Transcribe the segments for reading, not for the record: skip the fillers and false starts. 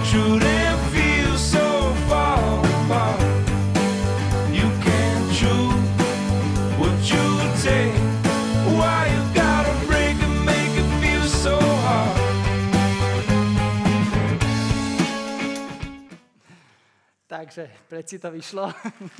shouldn't feel so far apart. You can't choose what you take. Why you gotta break and make it feel so hard? Takže, preci to vyšlo.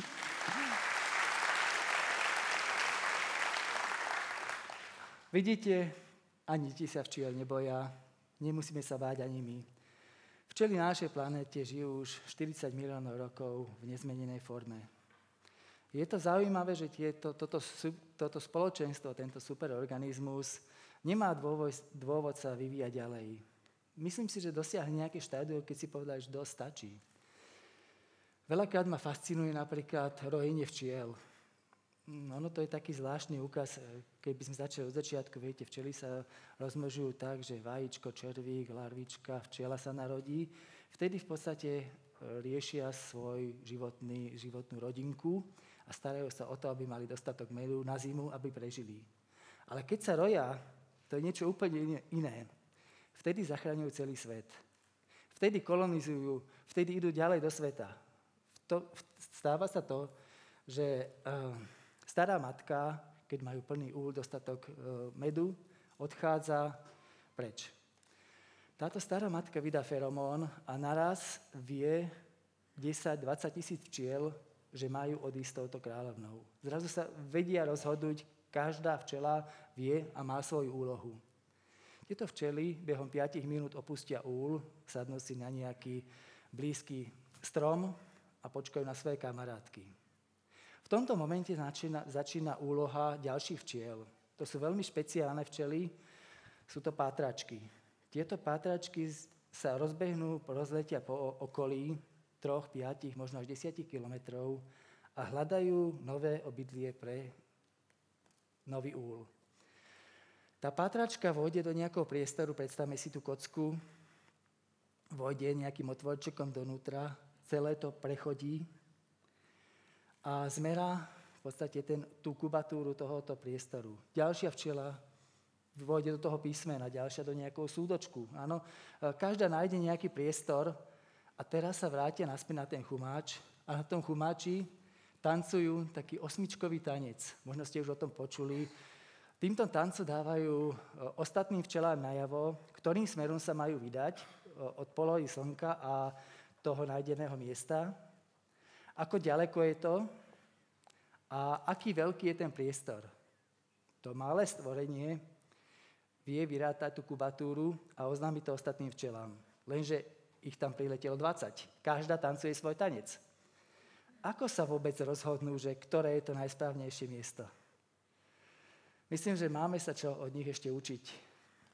Vidíte, ani ti sa včiel neboja, nemusíme sa báť ani my. Včely na našej planéte žijú už 40 miliónov rokov v nezmenenej forme. Je to zaujímavé, že toto spoločenstvo, tento superorganizmus nemá dôvod sa vyvíjať ďalej. Myslím si, že dosiahne nejaké štádium, keď si povedal, že dosť stačí. Veľakrát ma fascinuje napríklad rojenie včiel. Ono to je taký zvláštny úkaz, keby sme začali od začiatku, viete, včely sa rozmnožujú tak, že vajíčko, červík, larvička, včiela sa narodí. Vtedy v podstate riešia svoj životnú rodinku a starajú sa o to, aby mali dostatok medu na zimu, aby prežili. Ale keď sa roja, to je niečo úplne iné. Vtedy zachraňujú celý svet. Vtedy kolonizujú, vtedy idú ďalej do sveta. Stáva sa to, že stará matka, keď majú plný úl, dostatok medu, odchádza preč. Táto stará matka vydá feromón a naraz vie 10-20 tisíc včiel, že majú odísť touto kráľovnou. Zrazu sa vedia rozhodnúť, každá včela vie a má svoju úlohu. Tieto včely behom 5 minút opustia úl, sadnú si na nejaký blízky strom a počkajú na svoje kamarátky. V tomto momente začína úloha ďalších včiel. To sú veľmi špeciálne včely, sú to pátračky. Tieto pátračky sa rozbehnú, rozletia po okolí 3, 5, možno až 10 kilometrov a hľadajú nové obydlie pre nový úl. Tá pátračka vôjde do nejakého priestoru, predstavme si tú kocku, vôjde nejakým otvorčekom donútra, celé to prechodí a zmerá v podstate tú kubatúru tohoto priestoru. Ďalšia včela vôjde do toho písmena, ďalšia do nejakého súdočku. Áno, každá nájde nejaký priestor a teraz sa vrátia naspäť na ten chumáč a na tom chumáči tancujú taký 8-čkový tanec. Možno ste už o tom počuli. Týmto tancu dávajú ostatným včelám najavo, ktorým smerom sa majú vydať od polohy slnka a toho nájdeného miesta, ako ďaleko je to a aký veľký je ten priestor. To malé stvorenie vie vyrátať tú kubatúru a oznámiť to ostatným včelám. Lenže ich tam priletelo 20. Každá tancuje svoj tanec. Ako sa vôbec rozhodnú, že ktoré je to najsprávnejšie miesto? Myslím, že máme sa čo od nich ešte učiť.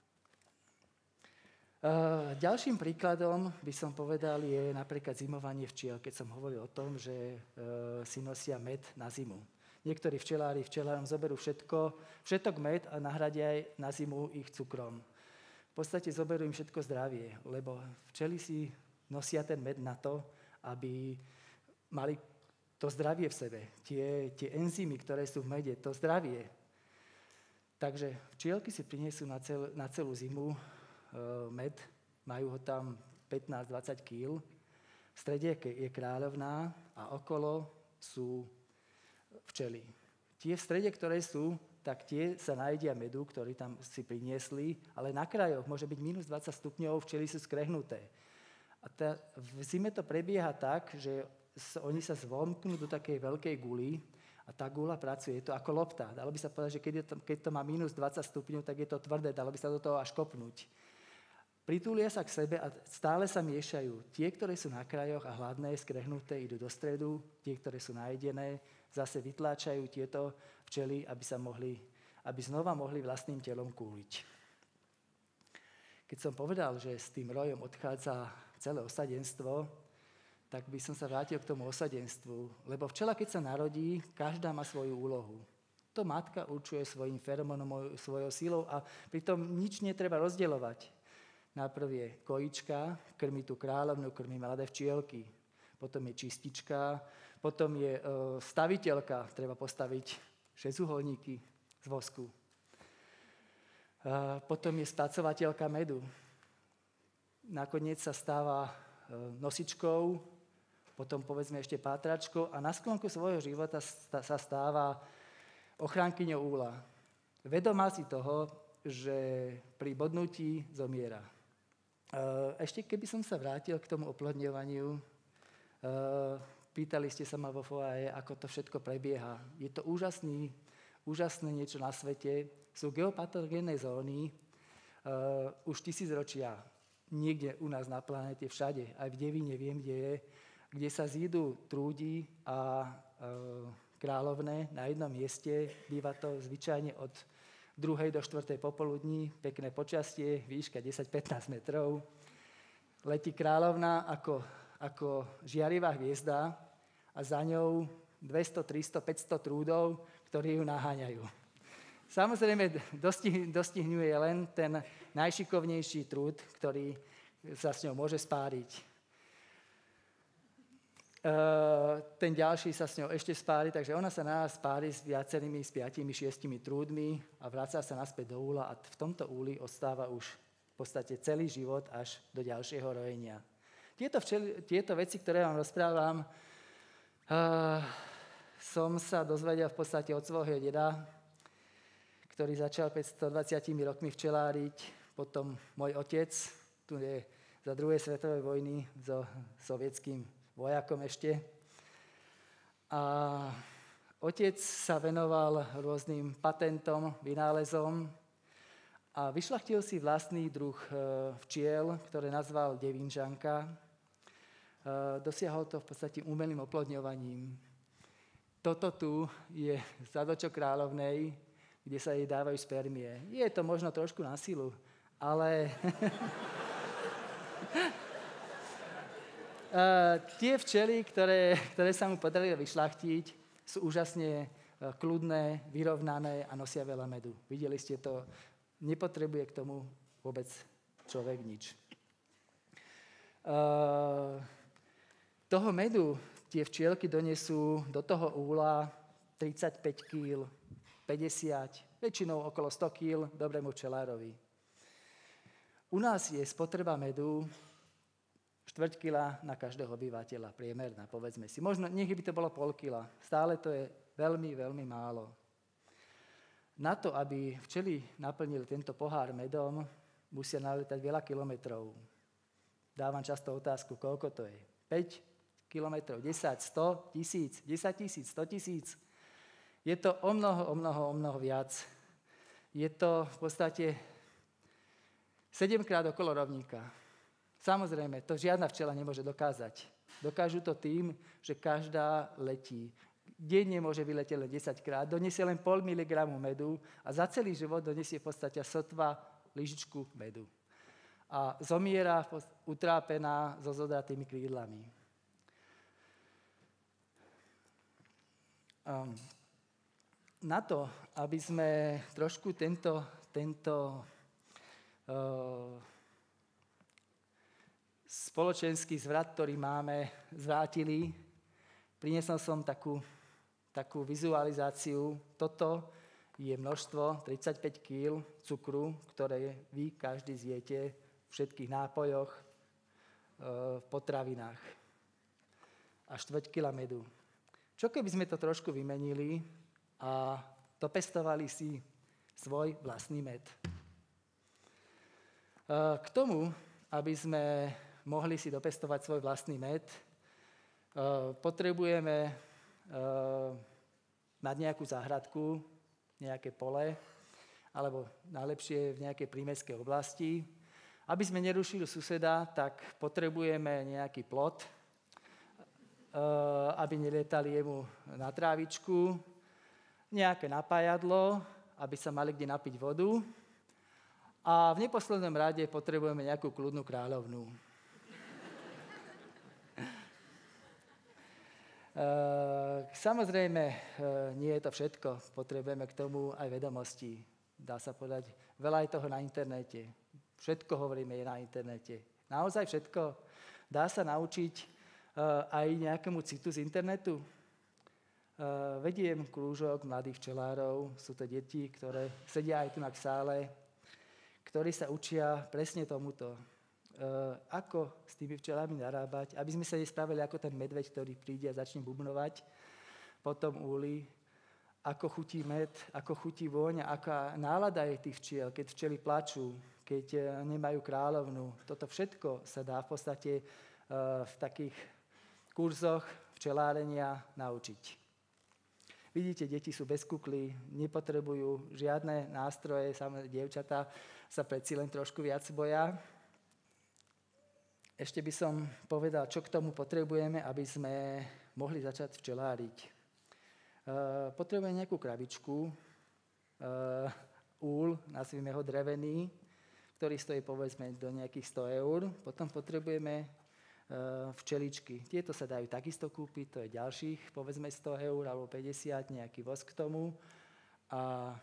Ďalším príkladom, by som povedal, je napríklad zimovanie včiel, keď som hovoril o tom, že si nosia med na zimu. Niektorí včelárom zoberú všetok med a nahradia aj na zimu ich cukrom. V podstate zoberú im všetko zdravie, lebo včely si nosia ten med na to, aby mali to zdravie v sebe. Tie enzymy, ktoré sú v mede, to zdravie. Takže včielky si prinesú na celú zimu med, majú ho tam 15-20 kg. V strede je kráľovná a okolo sú včely. Tie v strede, ktoré sú, tak tie sa najedia medu, ktorý tam si priniesli, ale na krajoch môže byť minus 20 stupňov, včely sú skrehnuté. A v zime to prebieha tak, že oni sa zvomknú do takej veľkej guly a tá gula pracuje, je to ako lopta. Dalo by sa povedať, že keď to má minus 20 stupňov, tak je to tvrdé, dalo by sa do toho až kopnúť. Pritúlia sa k sebe a stále sa miešajú. Tie, ktoré sú na krajoch a hladné, skrehnuté, idú do stredu. Tie, ktoré sú najedené, zase vytláčajú tieto včely, aby znova mohli vlastným telom kúliť. Keď som povedal, že s tým rojom odchádza celé osadenstvo, tak by som sa vrátil k tomu osadenstvu. Lebo včela, keď sa narodí, každá má svoju úlohu. To matka určuje svojím feromónom, svojou silou a pritom nič netreba rozdeľovať. Najprv je kojička, krmí tú kráľovnú, krmí mladé včielky. Potom je čistička, potom je staviteľka, treba postaviť 6-uholníky z vosku. Potom je spracovateľka medu. Nakoniec sa stáva nosičkou, potom povedzme ešte pátračkou a na sklonku svojho života sa stáva ochránkyňou úla. Vedomá si toho, že pri bodnutí zomiera. Ešte keby som sa vrátil k tomu oplodňovaniu, pýtali ste sa ma vo foaje, ako to všetko prebieha. Je to úžasné niečo na svete. Sú geopatogénne zóny už 1000 ročia. Niekde u nás na planete, všade, aj v Devíne viem, kde je, kde sa zídu trúdi a kráľovné na jednom mieste. Býva to zvyčajne od 2. do 4. popoludní, pekné počasie, výška 10-15 metrov. Letí kráľovná ako žiarivá hviezda a za ňou 200, 300, 500 trúdov, ktorí ju naháňajú. Samozrejme, dostihňuje len ten najšikovnejší trúd, ktorý sa s ňou môže spáriť. Ten ďalší sa s ňou ešte spári, takže ona sa na nás spári s viacerými, s 5-6 trúdmi a vracia sa naspäť do úla a v tomto úli ostáva už v podstate celý život až do ďalšieho rojenia. Tieto veci, ktoré vám rozprávam, som sa dozvedel v podstate od svojho deda, ktorý začal pred 120 rokmi včeláriť, potom môj otec, tu je za druhej svetovej vojny so sovietským vojakom ešte. A otec sa venoval rôznym patentom, vynálezom a vyšľachtil si vlastný druh včiel, ktoré nazval devinžanka. Dosiahol to v podstate umelým oplodňovaním. Toto tu je zadočok kráľovnej, kde sa jej dávajú spermie. Je to možno trošku na silu, ale tie včely, ktoré sa mu podarilo vyšľachtiť, sú úžasne kľudné, vyrovnané a nosia veľa medu. Videli ste to, nepotrebuje k tomu vôbec človek nič. Toho medu tie včielky donesú do toho úla 35 kg, 50, väčšinou okolo 100 kg dobrému včelárovi. U nás je spotreba medu 4 kg na každého obyvateľa, priemerná, povedzme si. Možno, nech by to bolo pol kila. Stále to je veľmi, veľmi málo. Na to, aby včely naplnili tento pohár medom, musia naletať veľa kilometrov. Dávam často otázku, koľko to je. 5 kilometrov, 10, 100, 1000, 10 000, 100 000. Je to o mnoho viac. Je to v podstate 7-krát okolo rovníka. Samozrejme, to žiadna včela nemôže dokázať. Dokážu to tým, že každá letí. Denne môže vyletieť len 10-krát, donesie len 0,5 mg medu a za celý život donesie v podstate sotva lyžičku medu. A zomiera utrápená so zodratými krídlami. Na to, aby sme trošku tento spoločenský zvrat, ktorý máme, zvrátili, priniesol som takú vizualizáciu. Toto je množstvo 35 kg cukru, ktoré vy každý zjete v všetkých nápojoch, v potravinách. A 4 kg medu. Čo keby sme to trošku vymenili a dopestovali si svoj vlastný med? K tomu, aby sme mohli si dopestovať svoj vlastný med, potrebujeme mať nejakú záhradku, nejaké pole, alebo najlepšie v nejakej prímestskej oblasti. Aby sme nerušili suseda, tak potrebujeme nejaký plot, aby nelietali jemu na trávičku, nejaké napájadlo, aby sa mali kde napiť vodu a v neposlednom rade potrebujeme nejakú kľudnú kráľovnú. Samozrejme, nie je to všetko. Potrebujeme k tomu aj vedomosti. Dá sa povedať, veľa je toho na internete. Všetko hovoríme je na internete. Naozaj všetko. Dá sa naučiť aj nejakému citu z internetu. Vediem krúžok mladých včelárov. Sú to deti, ktoré sedia aj tu na sále, ktorí sa učia presne tomuto. ako s tými včelami narábať, aby sme sa nespravili ako ten medveď, ktorý príde a začne bubnovať po tom úli, ako chutí med, ako chutí vôňa, aká nálada je tých včiel, keď včely plačú, keď nemajú kráľovnu. Toto všetko sa dá v podstate v takých kurzoch včelárenia naučiť. Vidíte, deti sú bez kukly, nepotrebujú žiadne nástroje, samé dievčatá sa predsa len trošku viac boja. Ešte by som povedal, čo k tomu potrebujeme, aby sme mohli začať včeláriť. Potrebujeme nejakú krabičku, úl, nazvime ho drevený, ktorý stojí povedzme do nejakých 100 eur. Potom potrebujeme včeličky. Tieto sa dajú takisto kúpiť, to je ďalších povedzme 100 eur alebo 50, nejaký vosk k tomu. A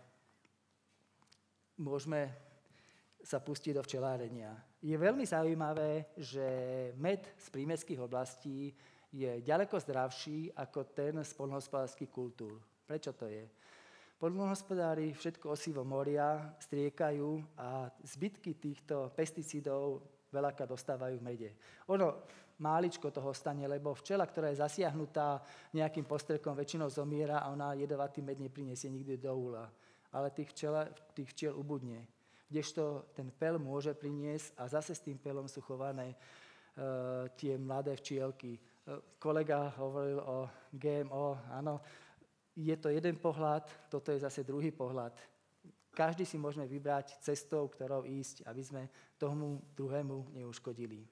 môžeme sa pustiť do včelárenia. Je veľmi zaujímavé, že med z prímestských oblastí je ďaleko zdravší ako ten z poľnohospodárskych kultúr. Prečo to je? Poľnohospodári všetko osivo moria striekajú a zbytky týchto pesticídov veľakrát dostávajú v mede. Ono máličko toho stane, lebo včela, ktorá je zasiahnutá nejakým postrekom, väčšinou zomiera a ona jedovatý med nepriniesie nikdy do úla. Ale tých včiel ubudne. Kdežto ten pel môže priniesť a zase s tým pelom sú chované tie mladé včielky. Kolega hovoril o GMO, áno, je to jeden pohľad, toto je zase druhý pohľad. Každý si môžeme vybrať cestou, ktorou ísť, aby sme tomu druhému neuškodili.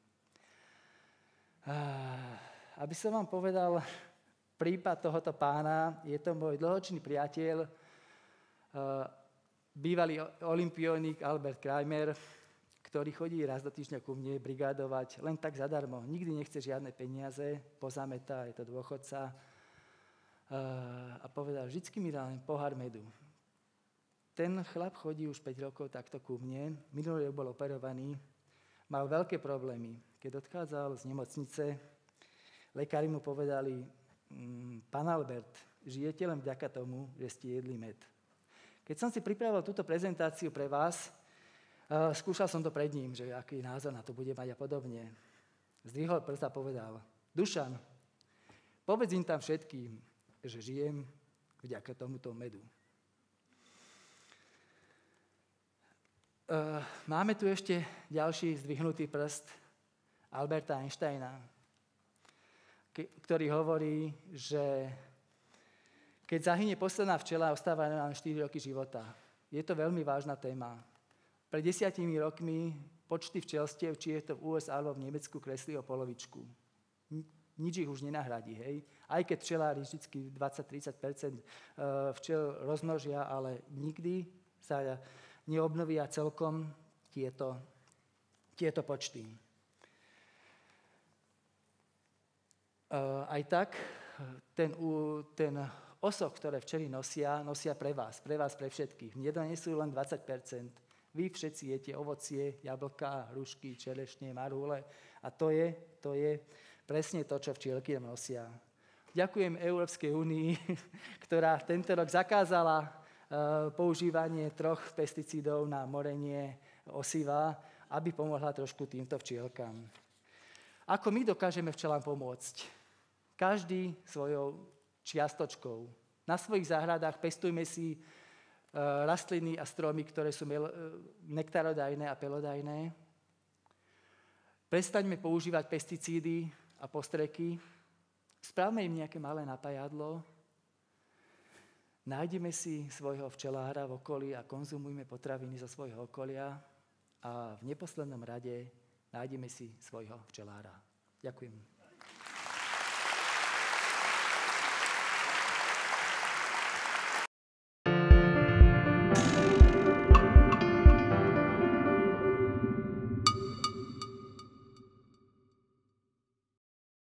Aby som vám povedal prípad tohoto pána, je to môj dlhoročný priateľ, bývalý olympionik Albert Kramer, ktorý chodí raz do týždňa ku mne brigádovať len tak zadarmo. Nikdy nechce žiadne peniaze, pozametá, je to dôchodca. A povedal, vždycky mi dá len pohár medu. Ten chlap chodí už 5 rokov takto ku mne. Minulý rok bol operovaný. Mal veľké problémy. Keď odchádzal z nemocnice, lekári mu povedali, pán Albert, žijete len vďaka tomu, že ste jedli med. Keď som si pripravil túto prezentáciu pre vás, skúšal som to pred ním, že aký názor na to bude mať a podobne. Zdvihol prst a povedal, Dušan, povedz im tam všetkým, že žijem vďaka tomuto medu. Máme tu ešte ďalší zdvihnutý prst Alberta Einsteina, ktorý hovorí, že keď zahynie posledná včela, ostáva nám 4 roky života. Je to veľmi vážna téma. Pred 10 rokmi počty včelstiev, či je to v USA alebo v Nemecku, kreslí o polovičku. Nič ich už nenahradí, hej. Aj keď včelári vždy 20-30% včel rozmnožia, ale nikdy sa neobnovia celkom tieto počty. Aj tak ten osok, ktoré včely nosia pre vás, pre všetkých. Nedonesú len 20%. Vy všetci jete ovocie, jablká, hrušky, čerešne, marhule a to je presne to, čo včielky nosia. Ďakujem Európskej únii, ktorá tento rok zakázala používanie 3 pesticídov na morenie osiva, aby pomohla trošku týmto včielkam. Ako my dokážeme včelám pomôcť? Každý svojou čiastočkou. Na svojich záhradách pestujme si rastliny a stromy, ktoré sú nektarodajné a pelodajné. Prestaňme používať pesticídy a postreky. Spravme im nejaké malé napájadlo. Nájdeme si svojho včelára v okolí a konzumujme potraviny zo svojho okolia. A v neposlednom rade nájdeme si svojho včelára. Ďakujem.